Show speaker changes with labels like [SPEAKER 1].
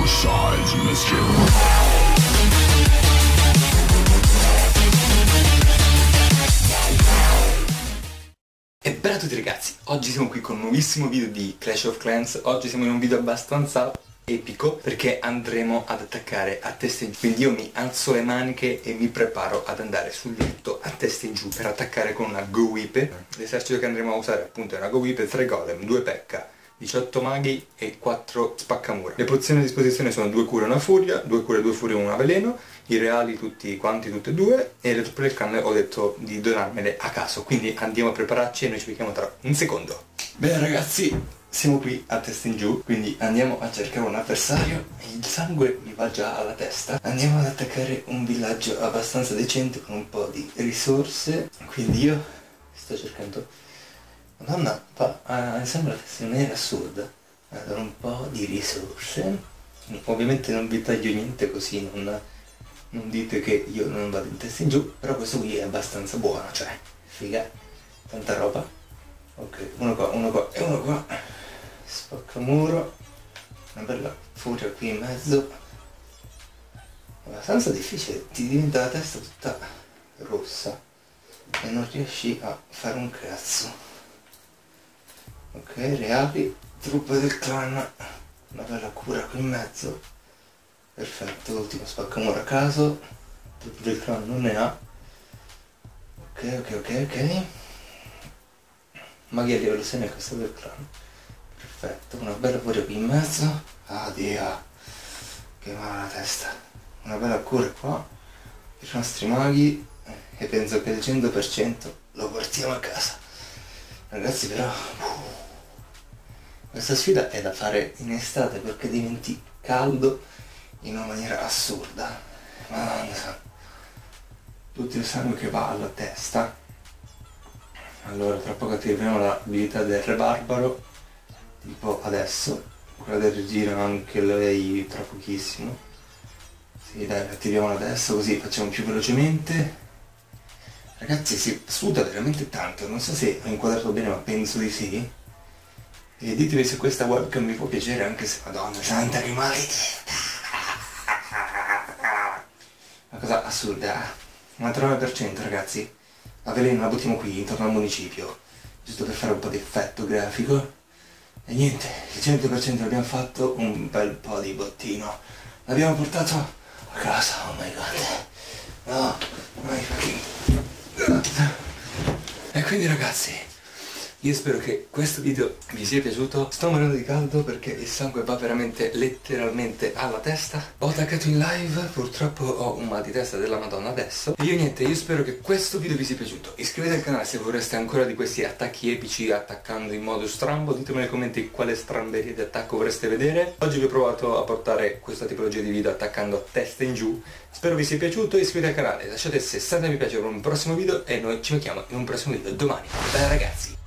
[SPEAKER 1] sides, mister.
[SPEAKER 2] E bella a tutti ragazzi, oggi siamo qui con un nuovissimo video di Clash of Clans. Oggi siamo in un video abbastanza epico perché andremo ad attaccare a testa in giù. Quindi io mi alzo le maniche e mi preparo ad andare sul letto a testa in giù per attaccare con una Go Whip. L'esercito che andremo a usare appunto è una Go Whip, 3 golem, 2 P.E.K.K.A, 18 maghi e 4 spaccamura. Le pozioni a disposizione sono 2 cure e una furia, 2 cure, 2 furie e una veleno, i reali tutti quanti, tutte e due, e le truppe del clan ho detto di donarmele a caso, quindi andiamo a prepararci e noi ci vediamo tra un secondo. Bene ragazzi, siamo qui a testa in giù, quindi andiamo a cercare un avversario, il sangue mi va già alla testa. Andiamo ad attaccare un villaggio abbastanza decente con un po' di risorse, quindi io sto cercando... Madonna, sembra che sia un'era assurda. Allora, un po' di risorse. Ovviamente non vi taglio niente così non dite che io non vado in testa in giù, però questo qui è abbastanza buono, cioè, figa, tanta roba. Ok, uno qua e uno qua. Spaccamuro. Una bella furia qui in mezzo. Abbastanza difficile, ti diventa la testa tutta rossa e non riesci a fare un cazzo. Ok, reali, truppe del clan, una bella cura qui in mezzo, perfetto, ultimo spaccamuro a caso, truppe del clan non ne ha, ok, maghi a livello 6 nel castello del clan, perfetto, una bella furia qui in mezzo, addio, che male la testa, una bella cura qua, per i nostri maghi, e penso che il 100% lo portiamo a casa, ragazzi. Però questa sfida è da fare in estate perché diventi caldo in una maniera assurda. Madonna, tutto il sangue che va alla testa. Allora tra poco attiveremo l'abilità del re barbaro, tipo adesso. Quella del regino anche lei tra pochissimo. Sì dai, attiviamola adesso così facciamo più velocemente. Ragazzi, si suda veramente tanto, non so se ho inquadrato bene ma penso di sì. E ditemi se questa webcam mi può piacere, anche se... Madonna santa, che maledetta! Una cosa assurda. 99% ragazzi. La veleno la buttiamo qui, intorno al municipio. Giusto per fare un po' di effetto grafico. E niente, il 100% l'abbiamo fatto, un bel po' di bottino. L'abbiamo portato a casa, oh my god. No, my fucking... E quindi ragazzi, io spero che questo video vi sia piaciuto. Sto morendo di caldo perché il sangue va veramente letteralmente alla testa. Ho attaccato in live, purtroppo ho un mal di testa della Madonna adesso. E io spero che questo video vi sia piaciuto. Iscrivetevi al canale se vorreste ancora di questi attacchi epici attaccando in modo strambo. Ditemi nei commenti quale stramberia di attacco vorreste vedere. Oggi vi ho provato a portare questa tipologia di video attaccando a testa in giù. Spero vi sia piaciuto, iscrivetevi al canale, lasciate 60 mi piace per un prossimo video e noi ci becchiamo in un prossimo video domani. Bye ragazzi!